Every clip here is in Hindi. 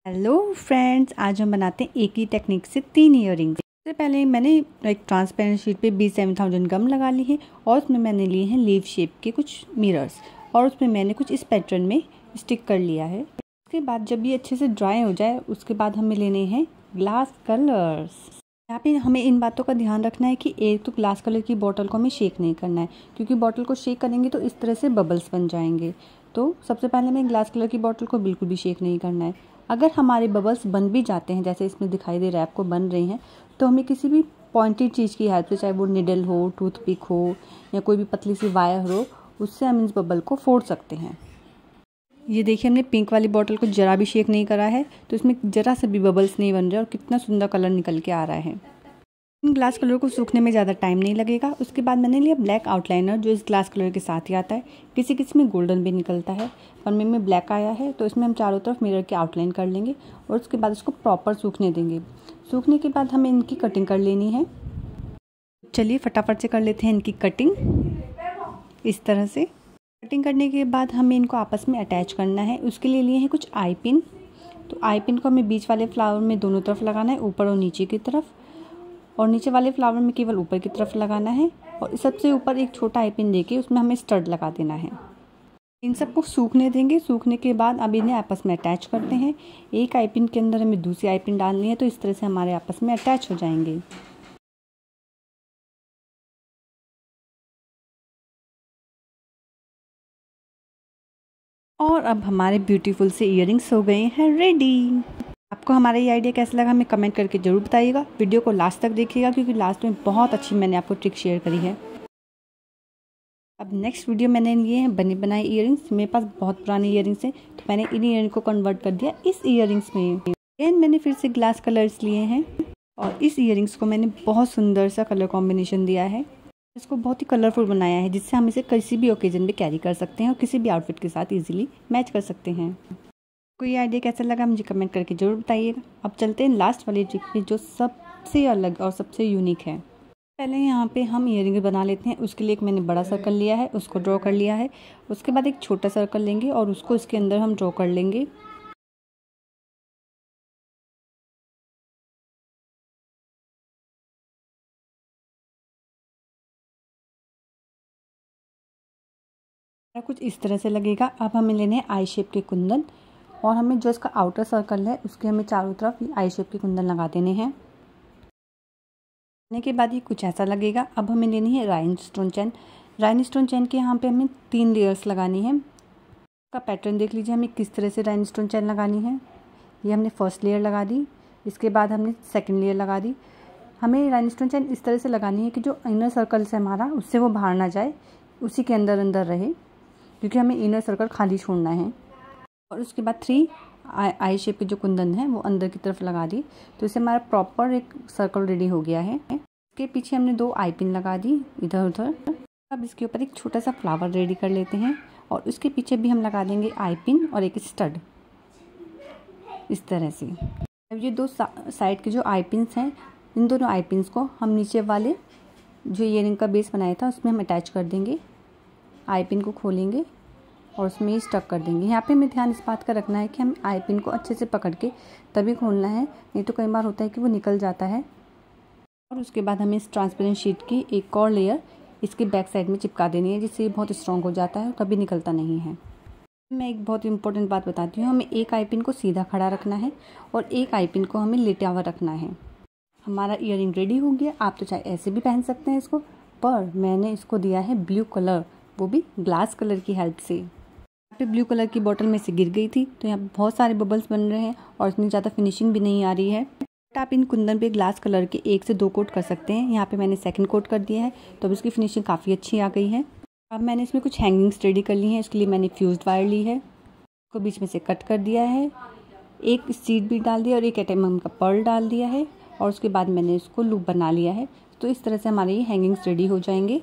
हेलो फ्रेंड्स, आज हम बनाते हैं एक ही टेक्निक से 3 इयररिंग्स। सबसे पहले मैंने एक ट्रांसपेरेंट शीट पे B7000 गम लगा ली है और उसमें मैंने लिए हैं लीफ शेप के कुछ मिरर्स और उसमें मैंने कुछ इस पैटर्न में स्टिक कर लिया है। उसके बाद जब ये अच्छे से ड्राई हो जाए उसके बाद हमें लेने हैं ग्लास कलर्स। यहाँ पे हमें इन बातों का ध्यान रखना है कि एक तो ग्लास कलर की बॉटल को हमें शेक नहीं करना है, क्योंकि बॉटल को शेक करेंगे तो इस तरह से बबल्स बन जाएंगे। तो सबसे पहले हमें ग्लास कलर की बॉटल को बिल्कुल भी शेक नहीं करना है। अगर हमारे बबल्स बन भी जाते हैं, जैसे इसमें दिखाई दे रहा है आपको बन रहे हैं, तो हमें किसी भी पॉइंटेड चीज़ की हेल्प से, चाहे वो निडल हो, टूथपिक हो या कोई भी पतली सी वायर हो, उससे हम इस बबल को फोड़ सकते हैं। ये देखिए, हमने पिंक वाली बॉटल को जरा भी शेक नहीं करा है, तो इसमें जरा से भी बबल्स नहीं बन रहे और कितना सुंदर कलर निकल के आ रहा है। इन ग्लास कलर को सूखने में ज़्यादा टाइम नहीं लगेगा। उसके बाद मैंने लिया ब्लैक आउटलाइनर, जो इस ग्लास कलर के साथ ही आता है। किसी किसी में गोल्डन भी निकलता है, पर में ब्लैक आया है, तो इसमें हम चारों तरफ मिरर की आउटलाइन कर लेंगे और उसके बाद इसको प्रॉपर सूखने देंगे। सूखने के बाद हमें इनकी कटिंग कर लेनी है। चलिए फटाफट से कर लेते हैं इनकी कटिंग। इस तरह से कटिंग करने के बाद हमें इनको आपस में अटैच करना है। उसके लिए लिए हैं कुछ आई पिन। तो आई पिन को हमें बीच वाले फ्लावर में दोनों तरफ लगाना है, ऊपर और नीचे की तरफ, और नीचे वाले फ्लावर में केवल ऊपर की तरफ लगाना है। और सबसे ऊपर एक छोटा आई पिन देके उसमें हमें स्टड लगा देना है। इन सबको सूखने देंगे। सूखने के बाद अब इन्हें आपस में अटैच करते हैं। एक आई पिन के अंदर हमें दूसरी आई पिन डालनी है, तो इस तरह से हमारे आपस में अटैच हो जाएंगे। और अब हमारे ब्यूटीफुल से इयररिंग्स हो गए हैं रेडी। आपको हमारा ये आइडिया कैसा लगा हमें कमेंट करके ज़रूर बताइएगा। वीडियो को लास्ट तक देखिएगा, क्योंकि लास्ट में बहुत अच्छी मैंने आपको ट्रिक शेयर करी है। अब नेक्स्ट वीडियो मैंने लिए हैं बनी बनाई इयररिंग्स। मेरे पास बहुत पुराने इयररिंग्स हैं, तो मैंने इन इयररिंग को कन्वर्ट कर दिया इस इयररिंग्स में। एंड मैंने फिर से ग्लास कलर्स लिए हैं और इस इयररिंग्स को मैंने बहुत सुंदर सा कलर कॉम्बिनेशन दिया है। इसको बहुत ही कलरफुल बनाया है, जिससे हम इसे किसी भी ओकेजन पे कैरी कर सकते हैं और किसी भी आउटफिट के साथ इजीली मैच कर सकते हैं। कोई आइडिया कैसा लगा मुझे कमेंट करके ज़रूर बताइएगा। अब चलते हैं लास्ट वाली ट्रिक पे, जो सबसे अलग और सबसे यूनिक है। पहले यहाँ पे हम इयररिंग बना लेते हैं। उसके लिए एक मैंने बड़ा सर्कल लिया है, उसको ड्रॉ कर लिया है। उसके बाद एक छोटा सर्कल लेंगे और उसको इसके अंदर हम ड्रॉ कर लेंगे। कुछ इस तरह से लगेगा। अब हमें लेने हैं आई शेप के कुंदन, और हमें जो इसका आउटर सर्कल है उसके हमें चारों तरफ आई शेप के कुंदन लगा देने हैं। करने के बाद ये कुछ ऐसा लगेगा। अब हमें लेनी है राइनस्टोन चेन। राइनस्टोन चेन के यहाँ पे हमें 3 लेयर्स लगानी है। इसका पैटर्न देख लीजिए हमें किस तरह से राइनस्टोन चेन लगानी है। ये हमने फर्स्ट लेयर लगा दी, इसके बाद हमने सेकंड लेयर लगा दी। हमें राइनस्टोन चेन इस तरह से लगानी है कि जो इनर सर्कल से हमारा, उससे वो बाहर ना जाए, उसी के अंदर अंदर रहे, क्योंकि हमें इनर सर्कल खाली छोड़ना है। और उसके बाद 3 आई शेप के जो कुंदन है वो अंदर की तरफ लगा दी। तो इससे हमारा प्रॉपर एक सर्कल रेडी हो गया है। इसके पीछे हमने 2 आई पिन लगा दी इधर उधर। अब इसके ऊपर एक छोटा सा फ्लावर रेडी कर लेते हैं और उसके पीछे भी हम लगा देंगे आई पिन और एक स्टड, इस तरह से। अब ये 2 साइड के जो आई पिन्स हैं, इन दोनों आई पिन्स को हम नीचे वाले जो इयररिंग का बेस बनाया था उसमें हम अटैच कर देंगे। आई पिन को खोलेंगे और उसमें ही स्टक कर देंगे। यहाँ पे हमें ध्यान इस बात का रखना है कि हम आई पिन को अच्छे से पकड़ के तभी खोलना है, नहीं तो कई बार होता है कि वो निकल जाता है। और उसके बाद हमें इस ट्रांसपेरेंट शीट की एक और लेयर इसके बैक साइड में चिपका देनी है, जिससे ये बहुत स्ट्रॉन्ग हो जाता है और कभी निकलता नहीं है। मैं एक बहुत इंपॉर्टेंट बात बताती हूँ, हमें एक आई पिन को सीधा खड़ा रखना है और एक आई पिन को हमें लेटा हुआ रखना है। हमारा इयररिंग रेडी हो गया। आप तो चाहे ऐसे भी पहन सकते हैं इसको, पर मैंने इसको दिया है ब्लू कलर, वो भी ग्लास कलर की हेल्प से। यहाँ पे ब्लू कलर की बॉटल में से गिर गई थी, तो यहाँ बहुत सारे बबल्स बन रहे हैं और इतनी ज़्यादा फिनिशिंग भी नहीं आ रही है। आप इन कुंदन पे ग्लास कलर के 1 से 2 कोट कर सकते हैं। यहाँ पे मैंने सेकंड कोट कर दिया है, तो अब इसकी फिनिशिंग काफ़ी अच्छी आ गई है। अब मैंने इसमें कुछ हैंगिंग्स रेडी कर ली हैं। इसके लिए मैंने फ्यूज्ड वायर ली है, उसको बीच में से कट कर दिया है, एक सीड भी डाल दिया और एक एटम का पर्ल डाल दिया है, और उसके बाद मैंने इसको लूप बना लिया है। तो इस तरह से हमारे ये हैंगिंग्स रेडी हो जाएंगे।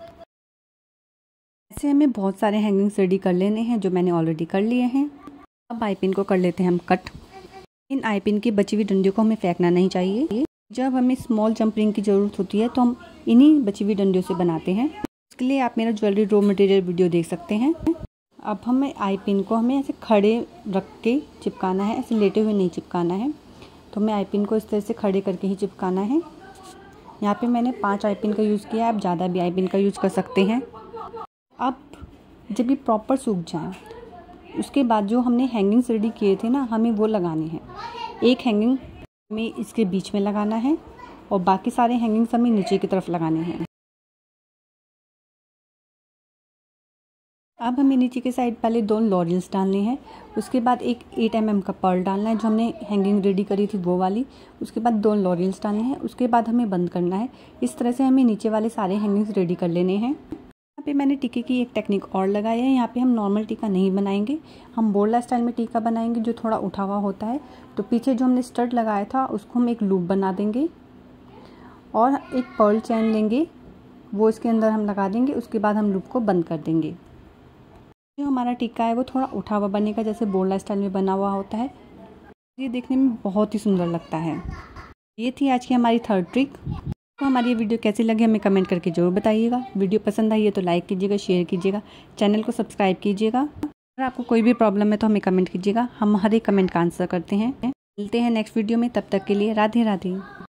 ऐसे हमें बहुत सारे हैंगिंग्स रेडी कर लेने हैं, जो मैंने ऑलरेडी कर लिए हैं। अब आई पिन को कर लेते हैं हम कट। इन आई पिन की बची हुई डंडियों को हमें फेंकना नहीं चाहिए। जब हमें स्मॉल जंप रिंग की ज़रूरत होती है तो हम इन्हीं बची हुई डंडियों से बनाते हैं। इसके लिए आप मेरा ज्वेलरी रॉ मटेरियल वीडियो देख सकते हैं। अब हमें आई पिन को हमें ऐसे खड़े रख के चिपकाना है, ऐसे लेटे हुए नहीं चिपकाना है। तो हमें आई पिन को इस तरह से खड़े करके ही चिपकाना है। यहाँ पे मैंने 5 आई पिन का यूज़ किया है, आप ज़्यादा भी आई पिन का यूज़ कर सकते हैं। अब जब ये प्रॉपर सूख जाए उसके बाद जो हमने हैंगिंग्स रेडी किए थे ना, हमें वो लगाने हैं। एक हैंगिंग हमें इसके बीच में लगाना है और बाकी सारे हैंगिंग्स हमें नीचे की तरफ लगाने हैं। अब हमें नीचे के साइड पहले 2 लॉरियल्स डालने हैं, उसके बाद एक 8 mm का पर्ल डालना है जो हमने हैंगिंग रेडी करी थी वो वाली। उसके बाद 2 लॉरियल्स डालने हैं, उसके बाद हमें बंद करना है। इस तरह से हमें नीचे वाले सारे हैंगिंग्स रेडी कर लेने हैं। यहाँ पे मैंने टीके की एक टेक्निक और लगाई है। यहाँ पे हम नॉर्मल टीका नहीं बनाएंगे, हम बोरला स्टाइल में टीका बनाएंगे जो थोड़ा उठा हुआ होता है। तो पीछे जो हमने स्टड लगाया था उसको हम एक लूप बना देंगे और एक पर्ल चैन लेंगे, वो इसके अंदर हम लगा देंगे। उसके बाद हम लूप को बंद कर देंगे। जो हमारा टिक्का है वो थोड़ा उठा हुआ बनेगा, जैसे बोरला स्टाइल में बना हुआ होता है। ये देखने में बहुत ही सुंदर लगता है। ये थी आज की हमारी 3rd ट्रिक। तो हमारी ये वीडियो कैसी लगी हमें कमेंट करके ज़रूर बताइएगा। वीडियो पसंद आई है तो लाइक कीजिएगा, शेयर कीजिएगा, चैनल को सब्सक्राइब कीजिएगा। अगर आपको कोई भी प्रॉब्लम है तो हमें कमेंट कीजिएगा, हम हर एक कमेंट का आंसर करते हैं। मिलते हैं नेक्स्ट वीडियो में, तब तक के लिए राधे राधे।